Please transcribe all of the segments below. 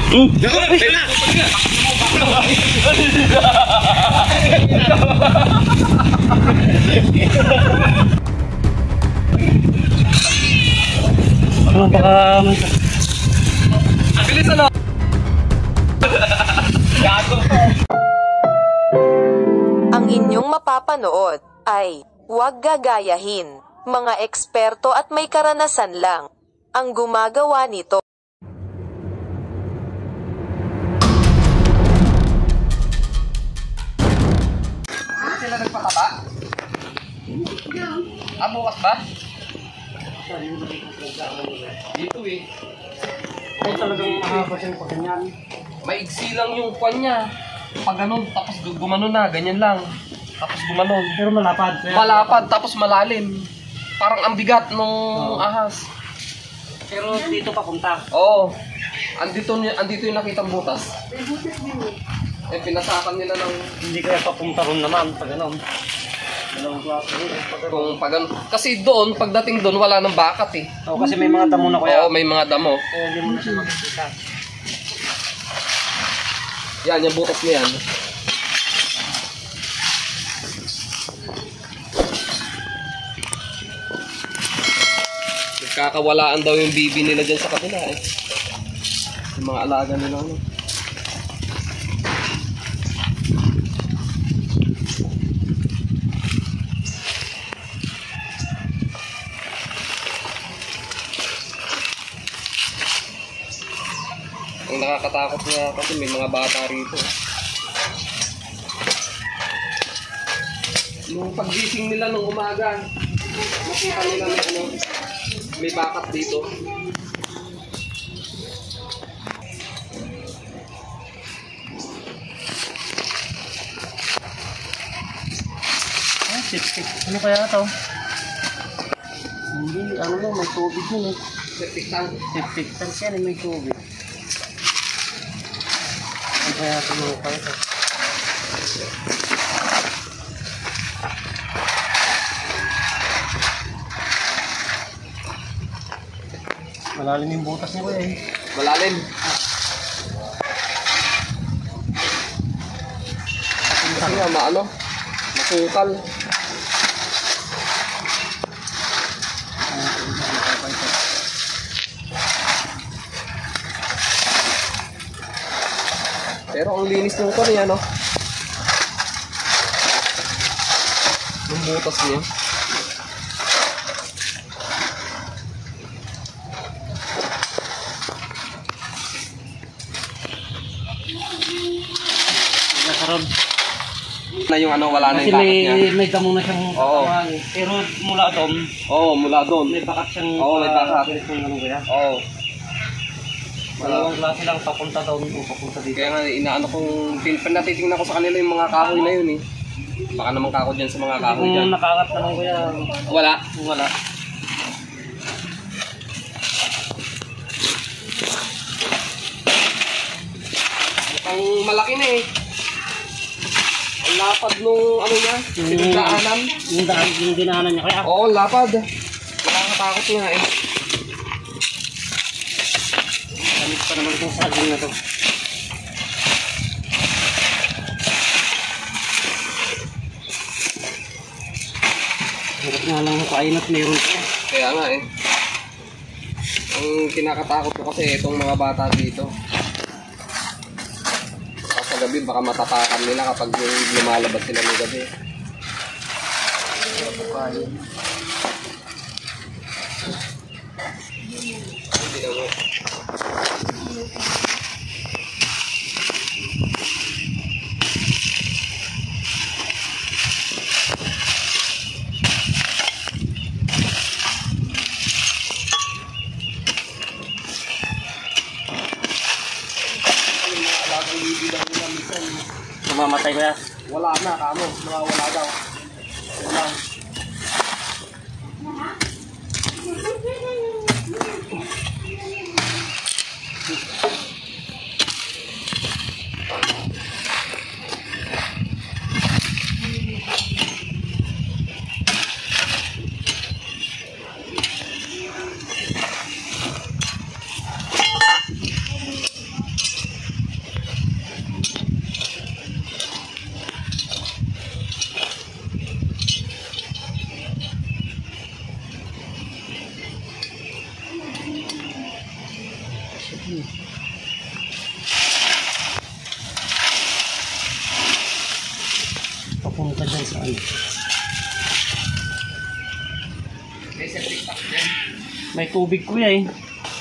Bilis ano? Ang inyong mapapanood ay huwag gagayahin. Mga eksperto at may karanasan lang ang gumagawa nito. Sila nagpataba? Bukas ba? Dito eh. Ay talagang mahaba siyang pagganyan. Maigsi lang yung kwan niya. Pag ganun, tapos gumanon na, ganyan lang. Tapos gumanon. Pero malapad. Malapad, tapos malalim. Parang ang bigat nung ahas. Pero dito papunta. Oo. Andito yung nakitang butas. Eh, pinasakan nila ng... Hindi kaya papunta ron naman pag ganun. Dalawang klase. Kung pag kasi doon, pagdating doon, wala nang bakat eh. Oo, kasi may mga damo na kuya. Oo, may mga damo. Kaya hindi mo na siya makikita. Yan, yung butas niya yan. Nagkakawalaan daw yung bibi nila dyan sa kabila eh. Yung mga alaga nila ano. Ang nakakatakot nga kasi may mga bata rito. Nung paggising nila nung umaga, makita nila may bakat dito. Ah, sip-sip. Ano kaya ito? Hindi, ano lang, may tubig yun eh. Septic tank. Septic tank yan eh, may tubig. Ano kaya ito mga kaya? Malalim yung butas niya ko eh. Malalim. Kasi nga maano, masukal. Pero ang linis nung ko niya, no? Yung butas niya. Nasarap. Na yung ano, wala na Kasi yung bakat niya. may damo na siyang Oo. pero mula doon, Oo, mula doon. may bakat siyang Oo, may bakat. direksyon ganun kaya. Oo. Dalawang klase lang papunta doon o papunta dito. Kaya nga, inaano kong, natitingnan ko sa kanila yung mga kahoy na yun eh. Baka naman kako dyan sa mga kahoy Kung dyan. nakaangat naman kuya, Wala. wala. Ang malaki na eh. Ang lapad nung ano niya, pinagdaanan. Yung dinaanan niya kaya. Oo, lapad. Wala kang takot nga eh. Gamit pa naman itong saging na to. Hirap nga lang kainat meron pa. Kaya nga eh. Ang kinakatakot ko kasi itong mga bata dito. Sa gabi baka matapakan nila kapag lumalabas sila ng gabi. Hindi na mo. Mamamatay ko ya. Wala na, kamo. Mga wala daw. Wala. Papunta dyan sa ano. May septic tank yan. May tubig kuya eh.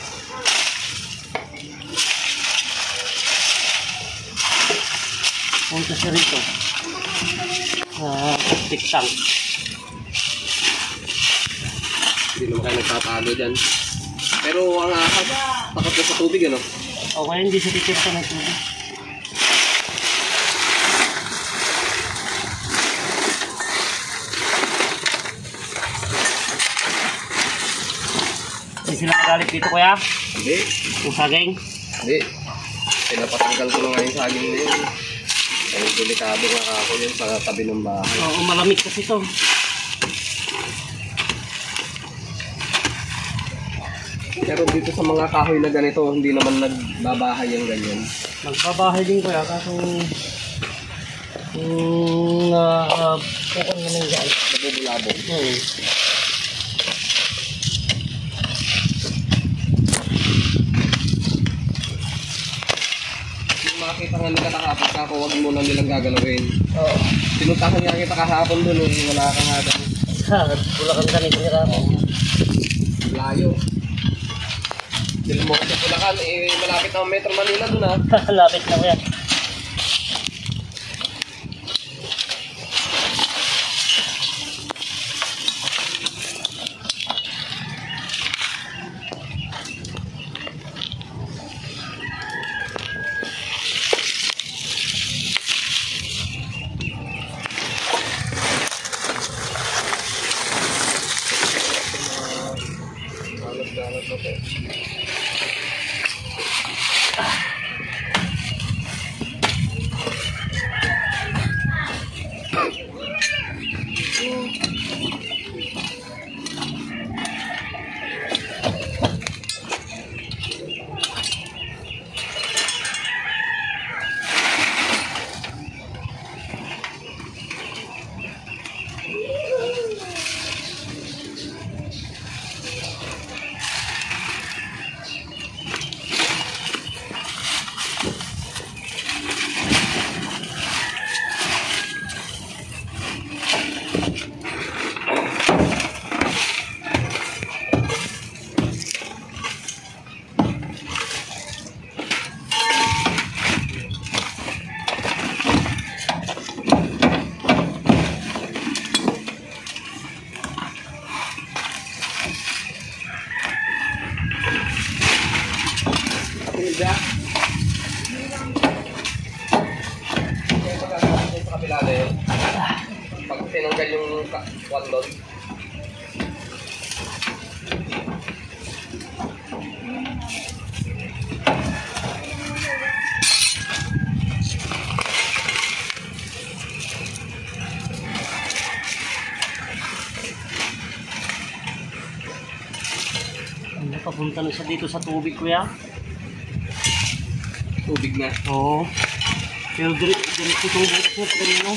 Punta siya rito. Septic tank. Hindi naman kayo nagtatago dyan. Pero ang ahas, takot na sa tubig ano? O kaya hindi siya titirta ng tubig. Hindi sila magalit dito kuya? Hindi. Yung saging? Hindi. Pinapatanggal ko na nga yung saging na yun. Ay, delikado nga ako yun sa tabi ng bahay. Oo, malamig kasi ito. Pero dito sa mga kahoy na ganito, hindi naman nagbabahay yung ganyan. Nagbabahay din kuya, kaso kukon naman dyan. Nabubulabog. Yung makita nga nila kahapon kako, huwag muna nilang gagalawin. Oo. Pinuntahan nga kita kahapon dun, wala ka nga dun. Bulacan ka nito nila mo. Layo. Dili mo sa Bulacan, malapit na ang Metro Manila dun ha. Lapit na kuya. Galat na to. Kapilda. Kaya pagkakasin sa kapila na yun. Pag tinanggal yung kwan doon. Papunta na siya dito sa tubig kuya. Tubig na. Oo. Pero diretso tubig siya pag ganyan.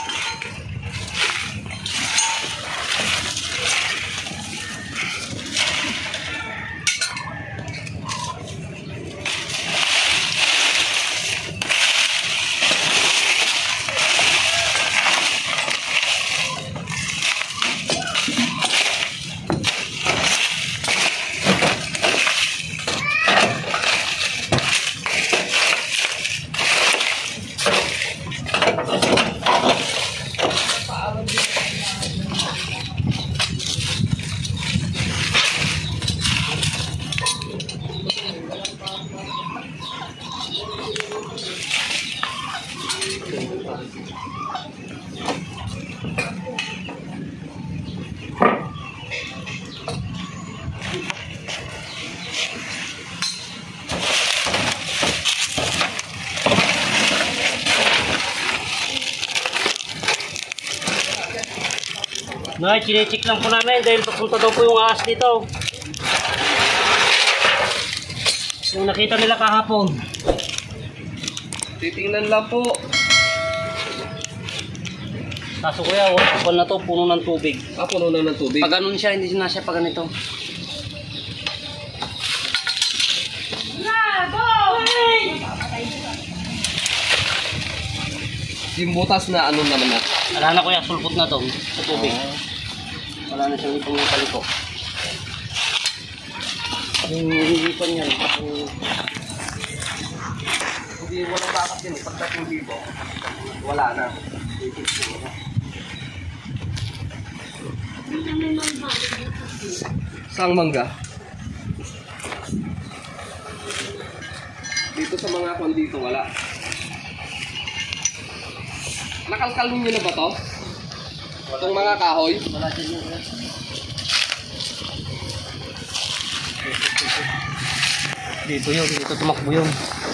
Nay, chinecheck lang po namin dahil papunta daw po yung ahas dito. Yung nakita nila kahapon. Titingnan lang po. Kaso kuya, wala na to, puno ng tubig. Puno na ng tubig. Pag ganun siya, hindi na siya pag ganito. yung butas na ano naman na. Wala na kuya, sulpot na to sa tubig. Wala na siyang ipang-paliko. Yung ipan yan. Hindi walang bakat din. Pagdating dito, wala na. Sang mangga? Dito sa mga kwan dito, wala. Nakalkal ninyo na ba to? Itong mga kahoy? Wala dyan yun. Dito yun, dito tumakbo yun.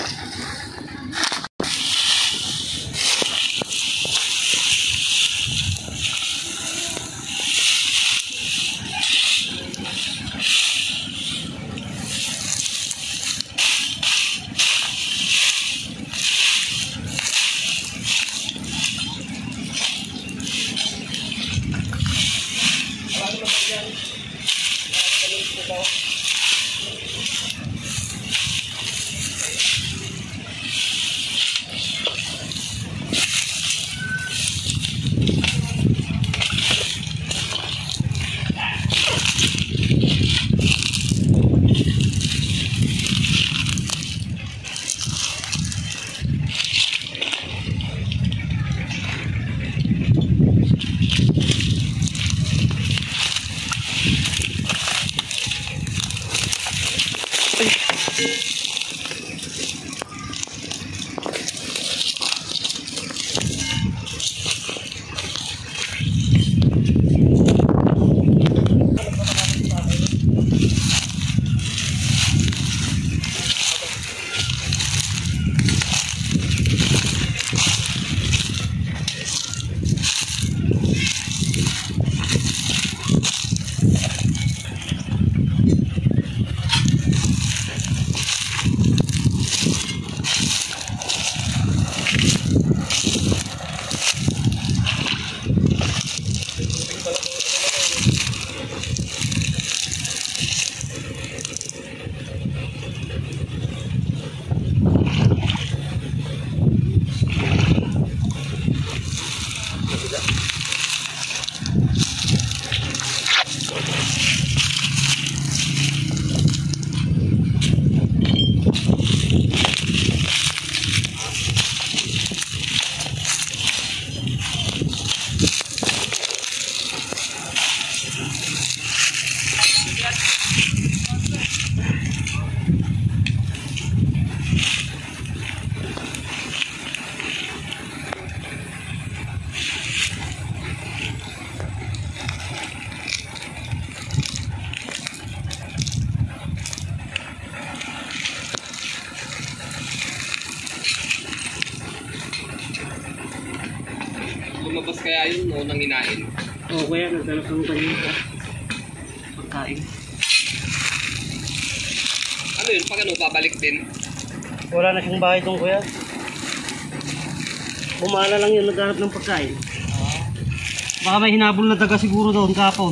Lumabas kaya yun o nang hinain? Oo kuya, nagdalap ng kanina. Pagkain. Ano yun? Pag ano, babalik din? Wala na siyang bahay doon kuya. Bumala lang yun, naghanap ng pagkain. Baka may hinabol na daga siguro doon kapon.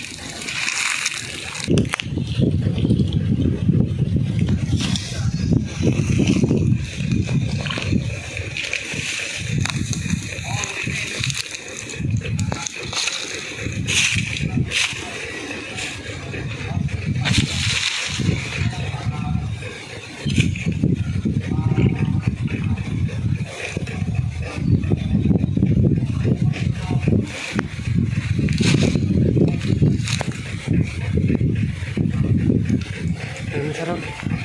Ang sarap.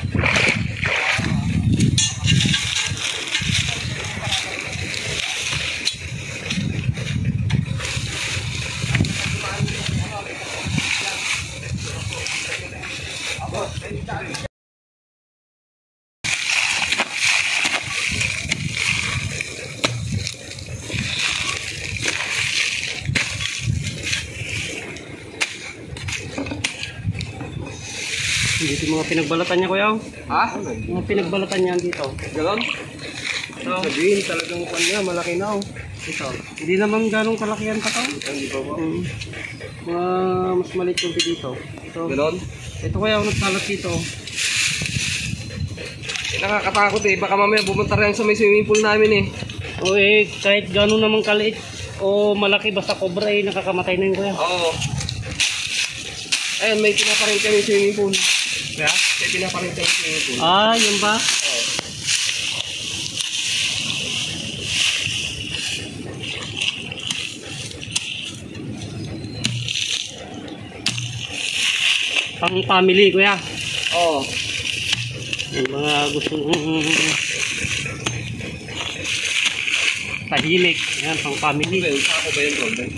Dito yung mga pinagbalatan niya kuya. Ha? Mga pinagbalatan niya dito. Ganon? Sabihin talagang kwan niya, malaki na oh. Ito. Hindi naman ganong kalakihan pa to. Hindi pa ba? Mga mas maliit yung dito. Ito. Ganon? Ito kaya nagkalat dito. Nakakatakot eh, baka mamaya bumunta rin sa may swimming pool namin eh. O eh, kahit gano'n naman kaliit o malaki basta cobra eh, nakakamatay na yun kuya. Oo. Ayun, may pinaparin kami swimming pool. Kaya? May pinaparin kami swimming pool. Ah, yun ba? Oo. Pang family kuya. Oo. Yung mga gusto tahimik. Yan, pang family. Ano ba yun? Sako ba yun, Robert?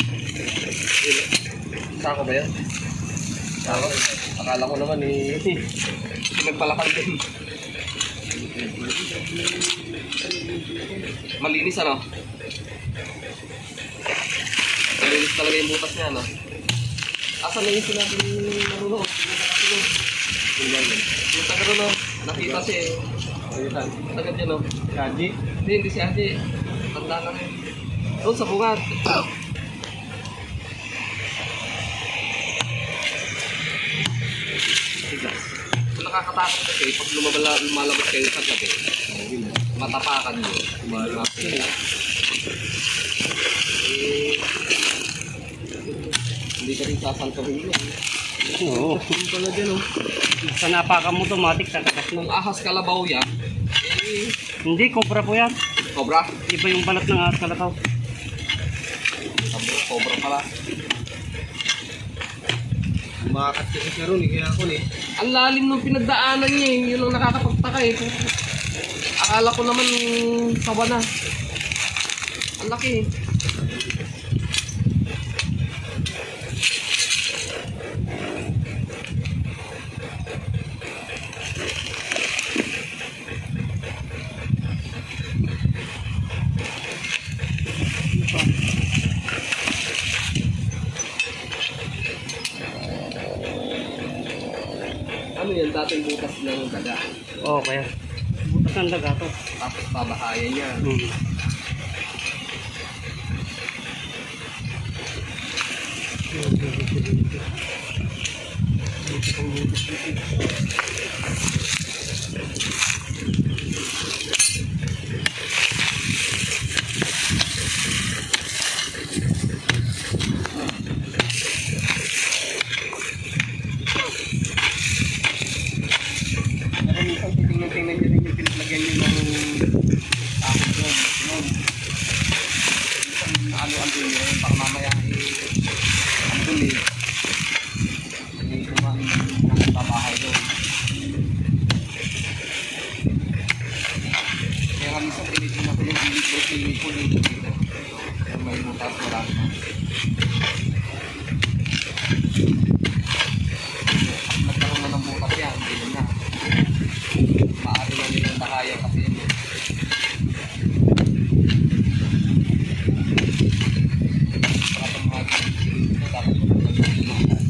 Sako ba yun? Sako? Akala ko naman eh, pinagpalakan din. Malinis ano? Malinis talaga yung butas niya, no? Asan na yung sinabi ni Maruno? Yung taga no? Nakita siya eh. Ayutan. Taga dyan, no? Kaji. Hindi si Haji. Tanda na rin. Doon sa bungad. Kung nakakatakot kasi, pag lumalabas kayo sa gabi, matapakan nyo. Hindi ka rin sasantuhin yun. Oo. Yung pala dyan, oh. Sa napakan mo automatic tatakas Kung na. ahas kalabaw yan, Hindi, cobra po yan. cobra. Iba yung balat ng ahas kalataw. Cobra pala. Umakat kasi siya ron, kaya ako eh. Ang lalim ng pinagdaanan niya, yun ang nakakapagtaka eh. Akala ko naman sawa na. Ang laki eh. Ano yan, dating butas ng daga. Oo, kaya. Butas ng daga to. Tapos babahayan niya. Pero minsan titingnan-tingnan niya rin yung pinaglagyan niyo ng tapos yun. Minsan ano ang dumi yun, baka mamaya ang dumi. Hindi kumain ng trabaho doon. Kaya nga minsan pinitin ako yung pilit ko dito. Kaya may butas wala na. Nagkaroon na ng butas yan, hindi na. Maaari na nilang bahaya kasi yun. Para mga dito, dapat mo nagkaroon.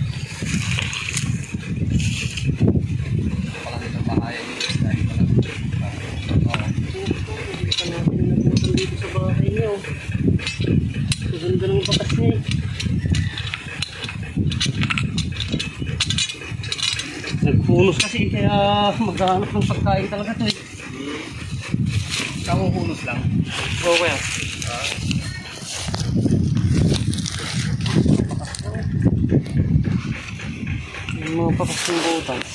Pala nilang bahaya yun. Dahil pala. Oo. Hindi pa natin nagpunta dito sa bahay niyo. Ganda ng batas niya eh. Nagpunos kasi kaya maghahanap ng pagkain talaga to eh. Kahuhulos lang. Oo kaya. Yung mga pakas ng butas.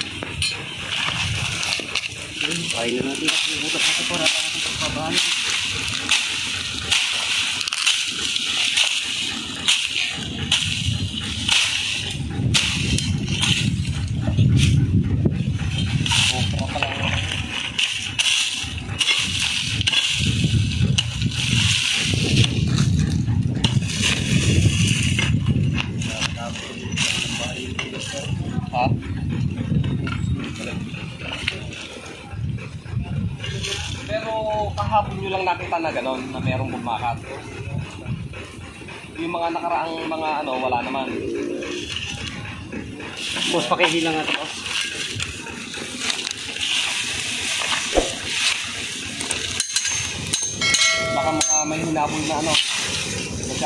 Kain na natin yung butas natin para natin sa pabahan. Ha? Pero kahapon nyo lang nakita na gano'n, na merong bumakat. Yung mga nakaraang mga ano, wala naman. Boss, pakihilang natin boss. Baka mga may hinabol na ano. Daga.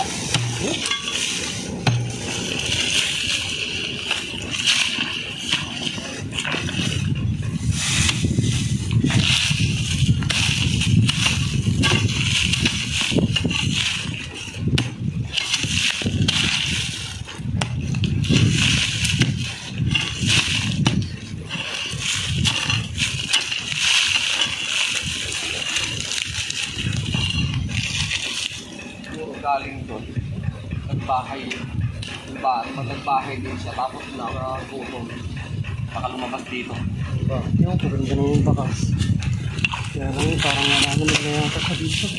bahay. Magbahay din siya. Tapos nakagutom. Baka lumabas dito. Diba? Yung paganda na yung bakas. Kaya lang yun, parang wala naman na yata sa dito.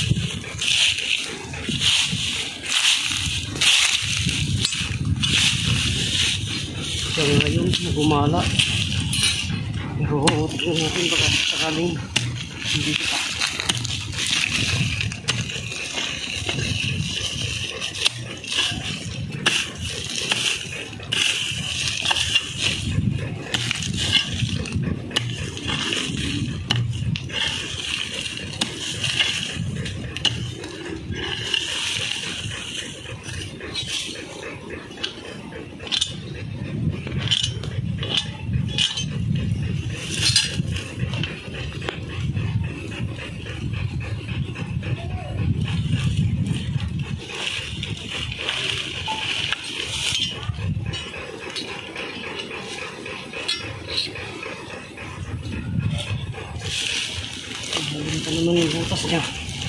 Kaya ngayon, nagumala. Pero tignan natin baka sakaling hindi pa. Ito naman yung butas niya.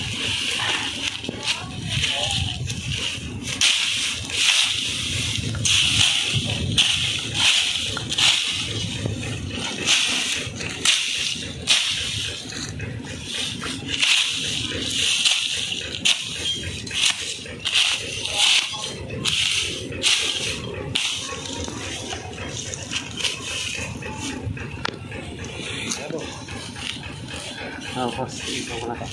Tapos, ito ko na ito.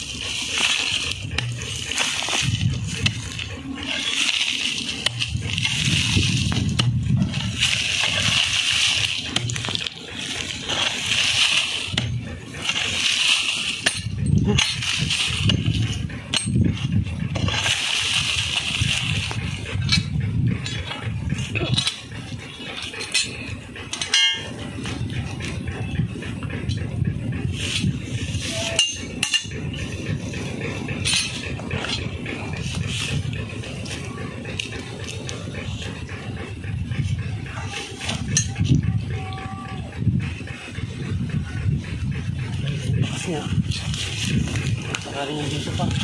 Kasi nga, sakaling yung dito pa.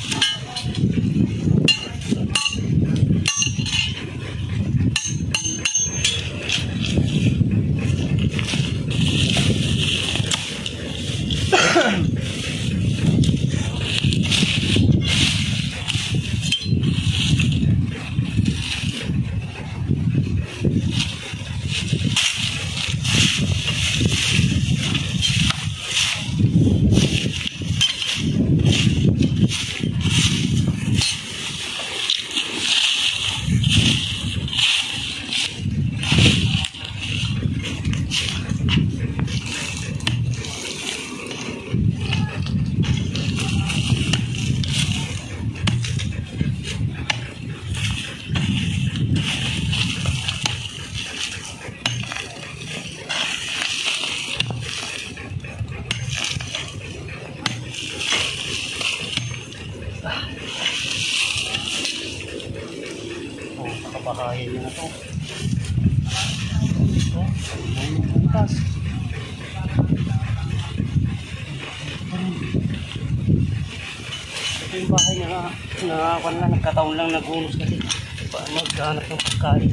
Nakabahayin na ito. Ayun yung butas. Ito yung bahay na nagkataon lang nagunos kasi maghanap ng pagkain.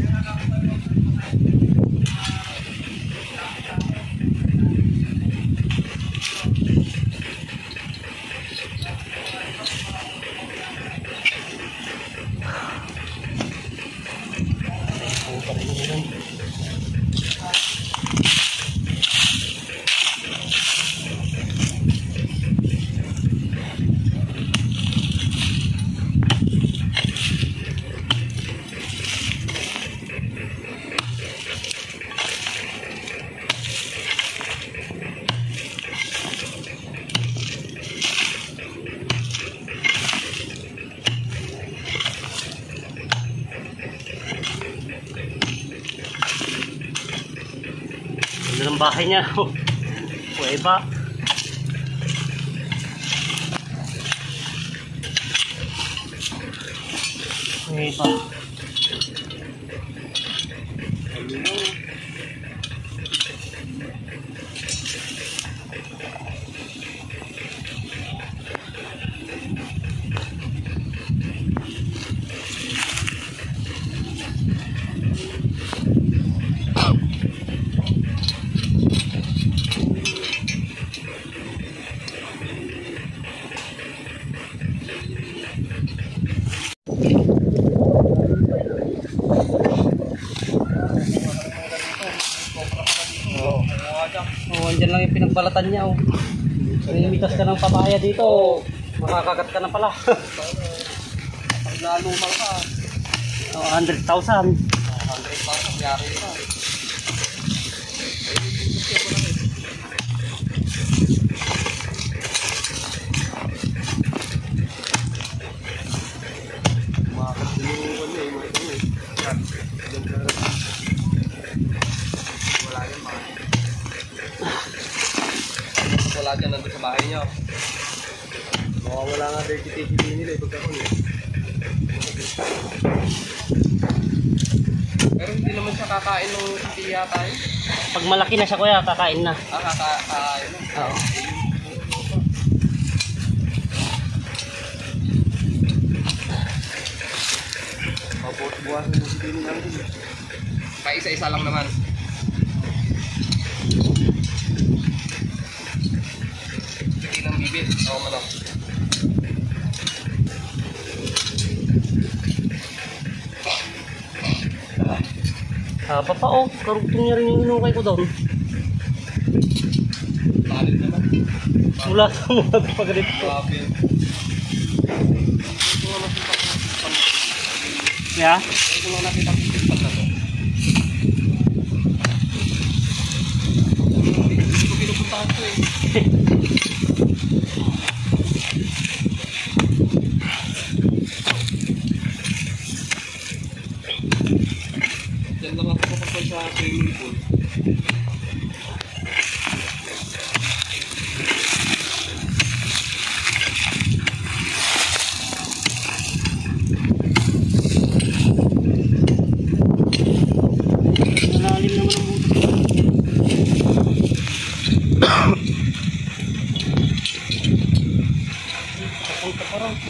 Ganda ng bahay niya. Kuweba. Kuweba. pinagbalatan niya oh. Nanimitas ka ng papaya dito. Makakagat ka na pala. Pag nalumal ka, Oh, 100,000. 100,000 yari ka. Umakat din yung ano eh, mga ito eh. Yan. Diyan ka. Wala yan mga. Wala dyan nandun sa bahay niya. Mawawala nga dirty-dirty nila eh, pagkakon eh. Pero hindi naman siya kakain ng tiya tayo. Pag malaki na siya kuya, kakain na. Kakain. Oo. Buwasan yung sipinin lang din eh. Paisa-isa lang naman. Hindi ng bibit. Oo, manok. Haba pa oh, karugtong niya rin yung inukay ko doon. Talit naman. Mula sa mga pag-ganito. Grabe. Yeah? Ito nga nakita ko yung pag na to. Hindi ko pinupuntahan ko eh. Diyan lang ako kapag sa swimming pool. Malalim naman ang buto. Papunta pa rin.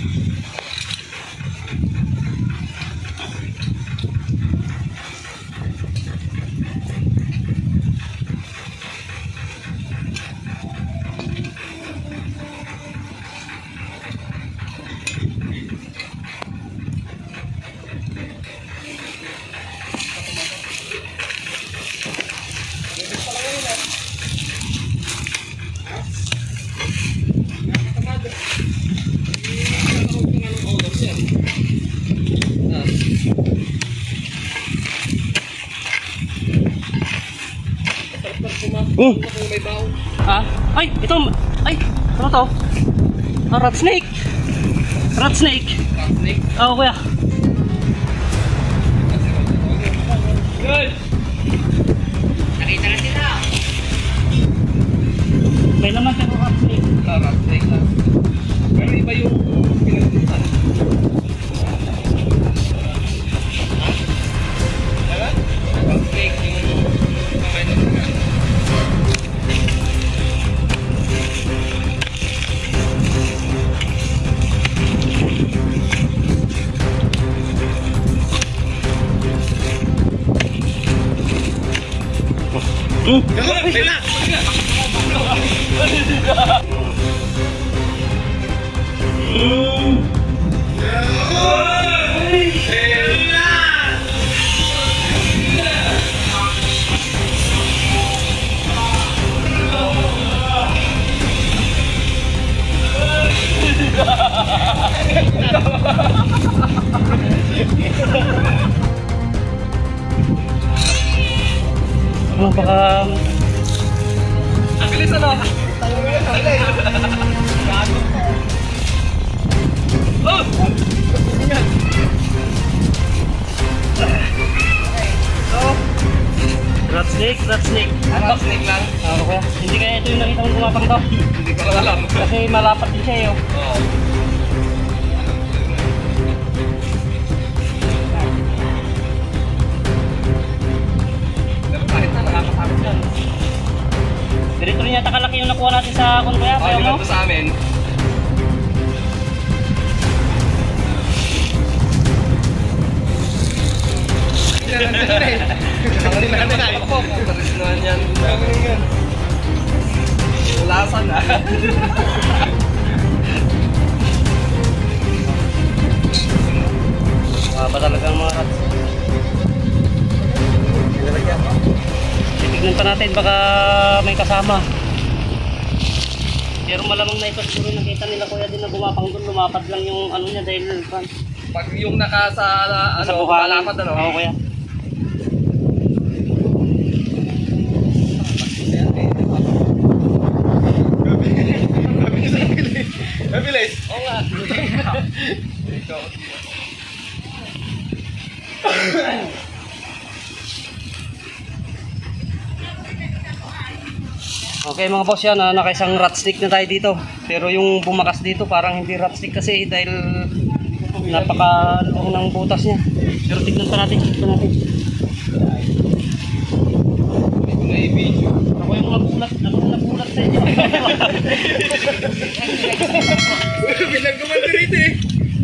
May baon. Ah? Ay, ito. Ay, ano to? Ah, rat snake. Rat snake. Snake. Oo, kuya. Good! Nakita na sila. May laman pero rat snake. Rat snake lang. Pero iba yung pinagpuntan. Rat snake yung kamay na sila. Ano baka... Ang bilis ano? Oh! Rat snake, rat snake. Rat snake lang? Oo, kuya. Hindi kaya ito yung nakita mong gumapang to. Hindi ko lang alam. Kasi malapat din siya eh. Oh. Oo. Pero kahit na nakakatakot yan. Ganito rin yata kalaki yung nakuha natin sa kun kuya. Kaya Yung mo? nandito sa amin. Ako, putaris naman yan. Ulasan na. Ba talaga ang mga rats. Titignan pa natin baka may kasama. Pero malamang na ito siguro nakita nila kuya din na gumapang doon, lumapad lang yung ano niya dahil Pag yung nasa sa buka. malapad ano. Oo kuya. Mabilis. Oo nga. Okay mga boss yan, nakaisang rat stick na tayo dito. Pero yung bumakas dito parang hindi rat stick kasi dahil napakaluwang ng butas niya. Pero tignan pa natin, Ako yung nagulat sa inyo. Bilang kumanda rito eh.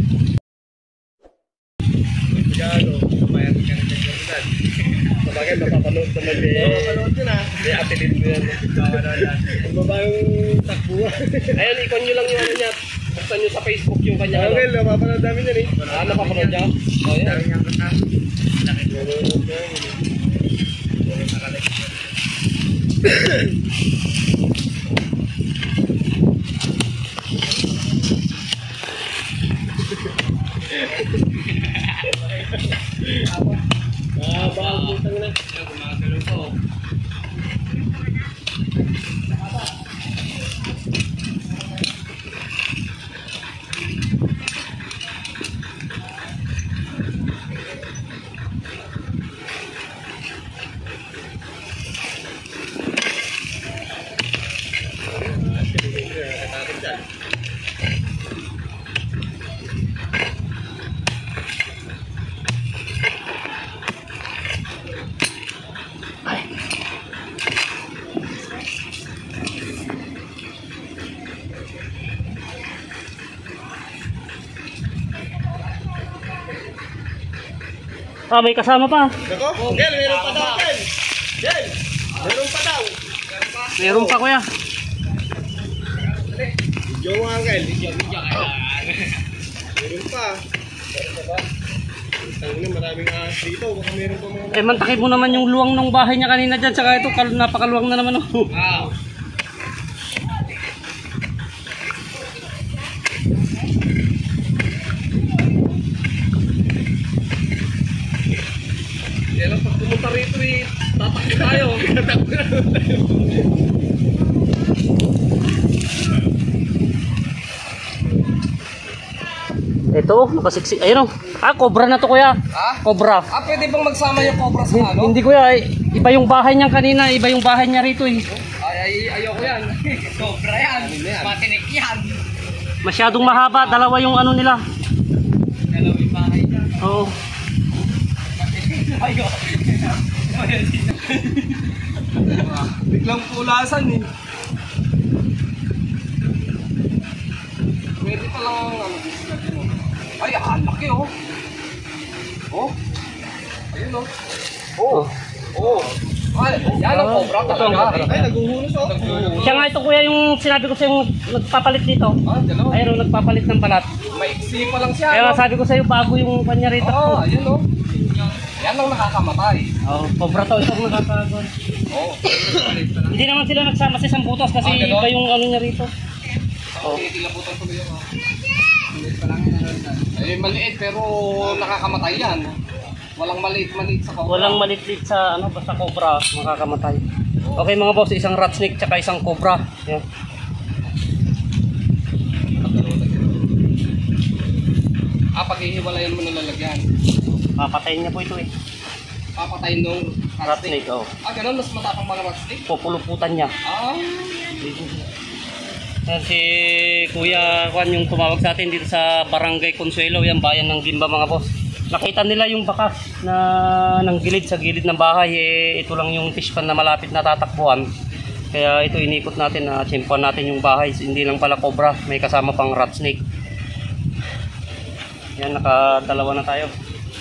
Gano, mayat ka na nagkagulat. Sabagay, mapapanood naman eh. Mapapanood ko na. Hindi, atilin mo yan. Ang babayong takbuhan. Ayun, ikon nyo lang yung ano niya. Buksan nyo sa Facebook yung kanya. Okay, mapapanood namin yan eh. Napapanood niya? Oh, yan. Dami niyang kata. Baka butang na. Gumagalaw ko. Ah, may kasama pa. Nako, Gel, meron pa daw, Gel. Gel, meron pa daw. Meron pa kuya. Video mo nga, Gel. Video meron pa. Tangina, maraming ahas dito. Baka meron pa mga... Eh mantakip mo naman yung luwang ng bahay niya kanina dyan. Saka ito, napakaluwang na naman. Oh. Wow. Yan ang pag pumunta rito eh, tatakbo tayo. Ito, nakasiksi. Ayun oh. Ah, cobra na to kuya. Ah? Cobra. Ah, pwede bang magsama yung cobra sa ano? Hindi kuya, iba yung bahay niya kanina, iba yung bahay niya rito eh. Ayoko yan. Cobra yan. Matinik yan. Masyadong mahaba, dalawa yung ano nila. Dalawang bahay niya. Oo. Biglang pulasan eh. Pwede pa lang ano, ay, laki oh. Oh. Ayun oh. Oh. Oh. Ay, yan ang cobra talaga. Ay, naguhunos oh. Siya nga ito kuya yung sinabi ko sa'yo nagpapalit dito. Ah, dalawa. Ayun, nagpapalit ng balat. Maiksi pa lang siya. Kaya nga no? sabi ko sa'yo bago yung kanya rito. Oo, ayun oh. Yan ang nakakamatay. Oh, cobra to ito nakakagod. Oo. Hindi naman sila nagsama sa isang butas kasi Ah, ganon? iba yung ano niya rito. Okay, tilaputan ko yun. Maliit pa lang yan. Ay, maliit pero nakakamatay yan. Walang maliit sa cobra. Walang malitlit sa ano basta cobra makakamatay. Okay mga boss, isang rat snake tsaka isang cobra. Yan. Ah, paghihiwalayan mo na lalagyan. Papatayin niya po ito eh. Papatayin nung Rat snake oh. Ah, ganun. Mas matapang mga rat snake. Pupuluputan niya. Ah. Yan si Kuya Juan yung tumawag sa atin dito sa Barangay Consuelo, yan bayan ng Gimba mga boss. Nakita nila yung bakas na ng gilid sa gilid ng bahay eh, ito lang yung fish pan na malapit na tatakbuhan. Kaya ito inikot natin na tsimpuan natin yung bahay, hindi lang pala cobra, may kasama pang rat snake. Yan, nakadalawa na tayo.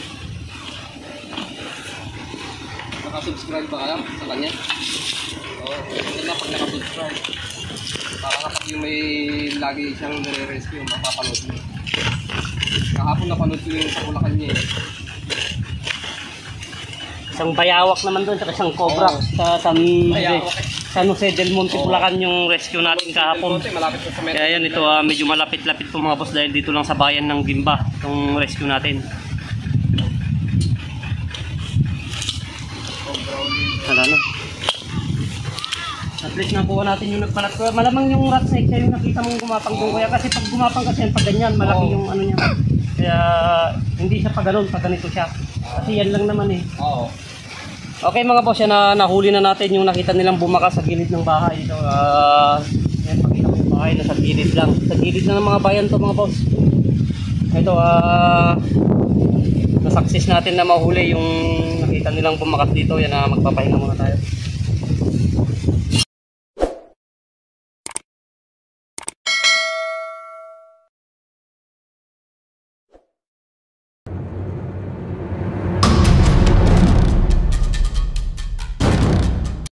Nakasubscribe ba kayo sa kanya? Oo, ganda na pag nakasubscribe. Para kapag yung may lagi siyang nire-rescue, mapapanood mo. Kahapon napanood ko yung sa Bulacan niya eh. Isang bayawak naman doon, saka isang cobra Oo. sa San Jose. Bayawak eh. San Jose del Monte, Bulacan yung rescue natin kahapon. Malapit na sa metro. Kaya yan, ito medyo malapit-lapit po mga boss dahil dito lang sa bayan ng Gimba itong rescue natin. Wala na. At least nakuha natin yung nagpalat ko. Malamang yung rat snake siya yung nakita mong gumapang doon. Kaya kasi pag gumapang kasi yan, pag ganyan, malaki yung ano niya. Kaya hindi siya pag ganun, pag ganito siya. Kasi yan lang naman eh. Oo. Okay mga boss, yan na nahuli na natin yung nakita nilang bumakas sa gilid ng bahay. Ito, yan, pakita mo yung bahay na sa gilid lang. Sa gilid na ng mga bayan to mga boss. Ito, na-success natin na mahuli yung nakita nilang bumakas dito. Yan, magpapahinga muna tayo.